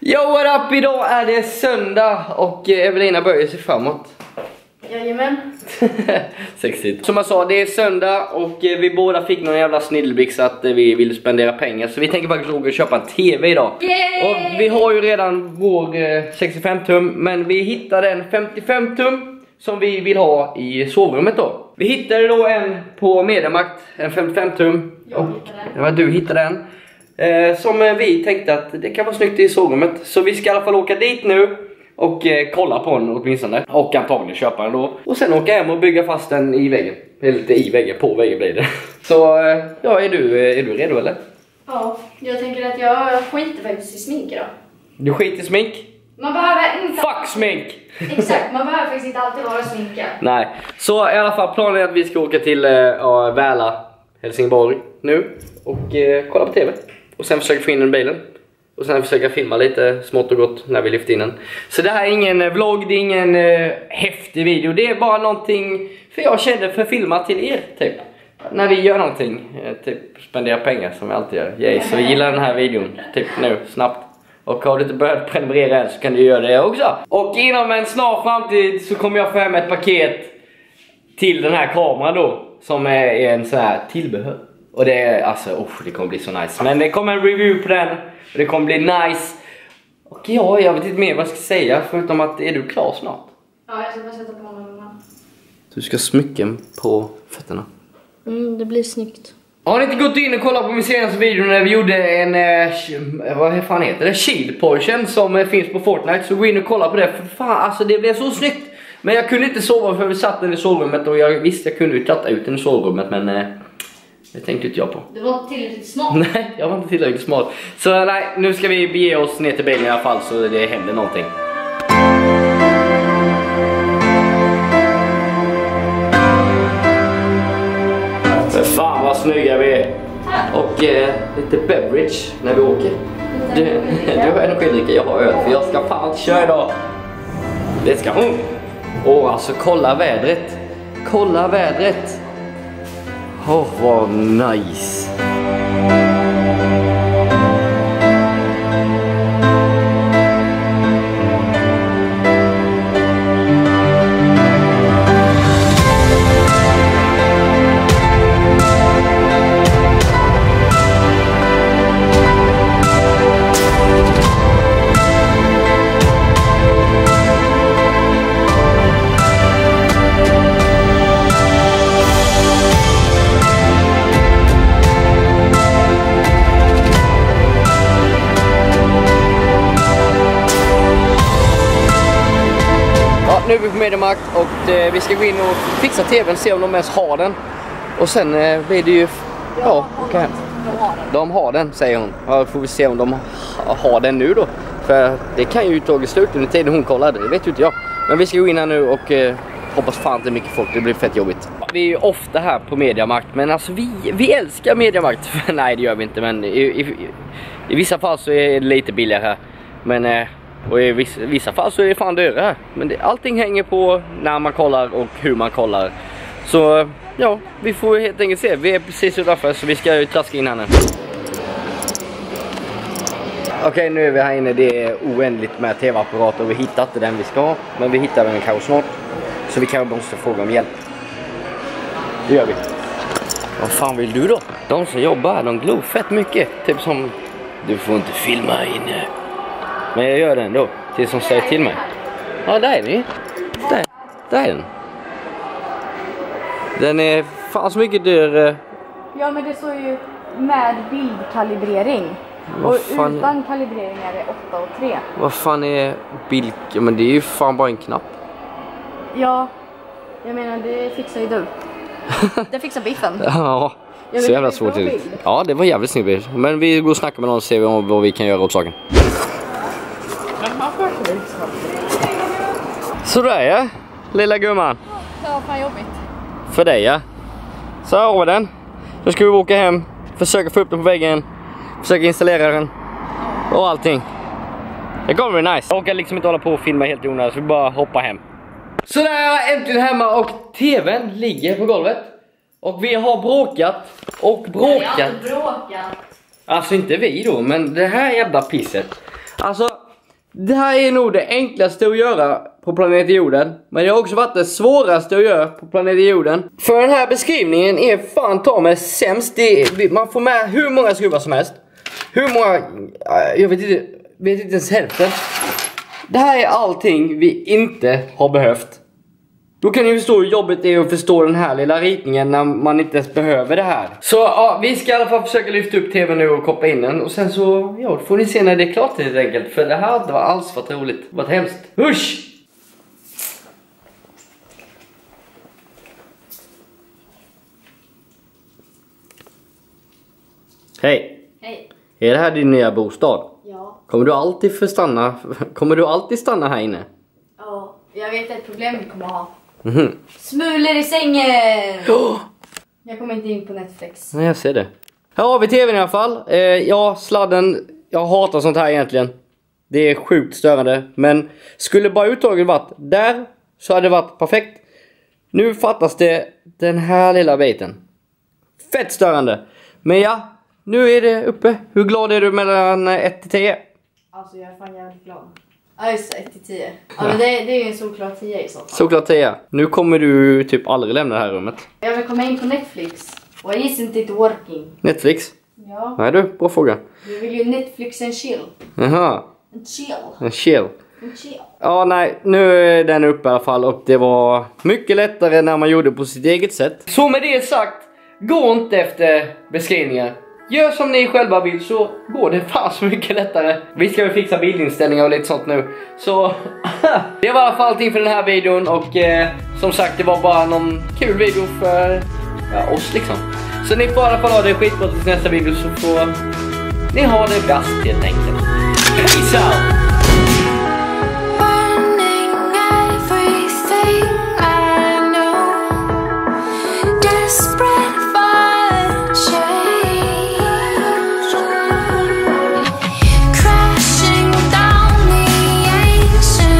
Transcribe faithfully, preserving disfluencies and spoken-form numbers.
Yo, what up? Idag är det söndag och Evelina börjar sig framåt. Jajamän. Sexigt. Som jag sa, det är söndag och vi båda fick någon jävla snilleblixt att vi vill spendera pengar. Så vi tänker faktiskt åka och köpa en tv idag. Yay! Och vi har ju redan vår sextiofem tum, men vi hittade en femtiofem tum som vi vill ha i sovrummet då. Vi hittade då en på Mediamarkt, en femtiofem tum. Och det var du hittade den. Eh, som vi tänkte att det kan vara snyggt i sovrummet. Så vi ska i alla fall åka dit nu och eh, kolla på den åtminstone. Och antagligen köpa den då. Och sen åka hem och bygga fast den i väggen. Eller inte i väggen, på väggen blir det. Så eh, ja, är du, är du redo eller? Ja, jag tänker att jag skiter faktiskt i smink då. Du skiter i smink? Man behöver inte... Fuck smink! Exakt, man behöver faktiskt inte alltid vara sminkad. Nej, så i alla fall planen är att vi ska åka till uh, Väla, Helsingborg nu. Och uh, kolla på tv. Och sen försöka få in den bilen. Och sen försöka filma lite smått och gott när vi lyfter in den. Så det här är ingen uh, vlogg, det är ingen uh, häftig video. Det är bara någonting för jag kände för filma till er typ. När vi gör någonting, uh, typ spendera pengar som vi alltid gör. Yay, så vi gillar den här videon typ nu, snabbt. Och har du inte börjat prenumerera än så kan du göra det också. Och inom en snar framtid så kommer jag få hem ett paket till den här kameran då. Som är en sån här tillbehör. Och det är alltså, oh, det kommer bli så nice. Men det kommer en review på den. Och det kommer bli nice. Och ja, jag vet inte mer vad jag ska säga. Förutom att, är du klar snart? Ja, jag ska bara sätta på honom. Du ska smycken på fötterna. Mm, det blir snyggt. Har ni inte gått in och kollat på min senaste video när vi gjorde en, eh, vad fan heter det? Shield Portion som eh, finns på Fortnite. Så gå in och kolla på det. För fan, alltså det blev så snyggt. Men jag kunde inte sova för vi satt den i sovrummet. Och jag visste jag kunde ju tatta ut den i sovrummet. Men eh, det tänkte inte jag på. Du var inte tillräckligt smart. Nej, jag var inte tillräckligt smart. Så nej, nu ska vi bege oss ner till bilen i alla fall. Så det händer någonting. Fan vad snygga vi är. Och eh, lite beverage när vi åker. Du, du har energidricka, jag har öl. För jag ska fan inte köra idag. Det ska hon. Åh, alltså kolla vädret. Kolla vädret. Åh, oh, vad nice. Nu är vi på Mediamarkt och eh, vi ska gå in och fixa tvn, se om de ens har den. Och sen eh, blir det ju... Ja, okej. Okay. De har den. De har den, säger hon. Ja, får vi se om de ha, har den nu då. För det kan ju ta slut under tiden hon kollar, det vet ju inte jag. Men vi ska gå in här nu och eh, hoppas fan inte mycket folk, det blir fett jobbigt. Vi är ju ofta här på Mediamarkt, men alltså vi, vi älskar Mediamarkt. Nej, det gör vi inte, men i, i, i vissa fall så är det lite billigare här. Men... Eh, Och i vissa, vissa fall så är det fan dörrar här. Men det, allting hänger på när man kollar och hur man kollar. Så ja, vi får helt enkelt se. Vi är precis utanför så vi ska ju traska in här nu. Okej, okay, nu är vi här inne. Det är oändligt med tv-apparater och vi hittar inte den vi ska ha. Men vi hittar den kanske snart. Så vi kanske måste fråga om hjälp. Det gör vi. Vad fan vill du då? De som jobbar här, de glor fett mycket. Typ som, du får inte filma inne. Men jag gör den då, till som säger till mig. Ja, där är vi. Där, där är den. Den är fan så mycket dyr. Ja, men det står ju med bildkalibrering. Vad och fan... utan kalibrering är det åtta och tre. Vad fan är bild... Ja, men det är ju fan bara en knapp. Ja, jag menar det fixar ju du. Det fixar biffen. Ja, ja så jävla svårt till. Ja, det var jävligt snygg bild. Men vi går och snackar med någon och ser vad vi kan göra åt saken. Sådär ja, lilla gumman. Ja, fan jobbigt. För dig ja. Så har vi den. Nu ska vi åka hem, försöka få upp den på väggen, försöka installera den och allting. Det kommer bli nice. Jag orkar liksom inte hålla på och filma helt i onödan, så vi bara hoppa hem. Så där är jag äntligen hemma och tvn ligger på golvet. Och vi har bråkat och bråkat. Jag har inte bråkat. Alltså inte vi då, men det här jävla pisset. Alltså, Det här är nog det enklaste att göra på planeten jorden. Men det har också varit det svåraste att göra på planeten jorden. För den här beskrivningen är fan ta mig sämst. Det är, man får med hur många skruvar som helst. Hur många... Jag vet inte, vet inte ens hälften. Det här är allting vi inte har behövt. Då kan ni förstå hur jobbigt det är att förstå den här lilla ritningen när man inte ens behöver det här. Så ja, vi ska i alla fall försöka lyfta upp tvn nu och koppla in den. Och sen så, ja, får ni se när det är klart helt enkelt. För det här var alls varit roligt. Det var hemskt. Husch! Hej! Hej. Är det här din nya bostad? Ja. Kommer du alltid få stanna? Kommer du alltid stanna här inne? Ja, jag vet ett problem vi kommer ha. Mhm. Smulor i sängen! Oh! Jag kommer inte in på Netflix. Nej, jag ser det. Här har vi tvn i alla fall. Eh, ja, sladden. Jag hatar sånt här egentligen. Det är sjukt störande. Men skulle bara uttaget varit där så hade det varit perfekt. Nu fattas det den här lilla biten. Fett störande. Men ja, nu är det uppe. Hur glad är du mellan ett till tio? Alltså jag är fan jävligt glad. Ja just det, ett till tio. Ja men det, det är ju en solklar tio i så fall. Solklar tio. Nu kommer du typ aldrig lämna det här rummet. Jag vill komma in på Netflix. Why isn't it working? Netflix? Ja. Nej du, bra fråga. Du vill ju Netflix and chill. Jaha. En chill. En chill. En chill. Ja, nej, nu är den uppe i alla fall och det var mycket lättare när man gjorde på sitt eget sätt. Så med det sagt, gå inte efter beskrivningar. Gör som ni själva vill så går det fan så mycket lättare. Vi ska väl fixa bildinställningar och lite sånt nu. Så det var i alla fall allting för den här videon och eh, som sagt det var bara någon kul video för ja, oss liksom. Så ni får i alla fall ha det skitbra till nästa video så får ni ha det bäst helt enkelt. Peace out!